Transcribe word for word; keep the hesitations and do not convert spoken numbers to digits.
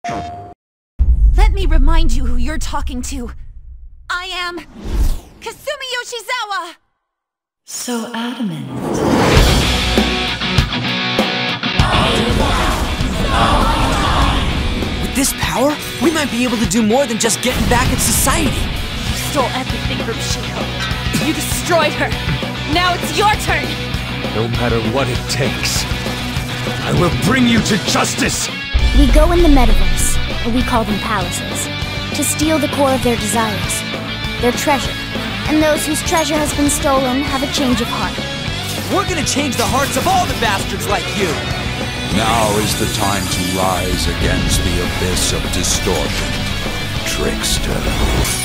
Let me remind you who you're talking to. I am Kasumi Yoshizawa! So adamant. With this power, we might be able to do more than just getting back at society. You stole everything from Shiko. You destroyed her. Now it's your turn. No matter what it takes, I will bring you to justice! We go in the metaverse, or we call them palaces, to steal the core of their desires, their treasure. And those whose treasure has been stolen have a change of heart. We're gonna change the hearts of all the bastards like you! Now is the time to rise against the abyss of distortion, trickster.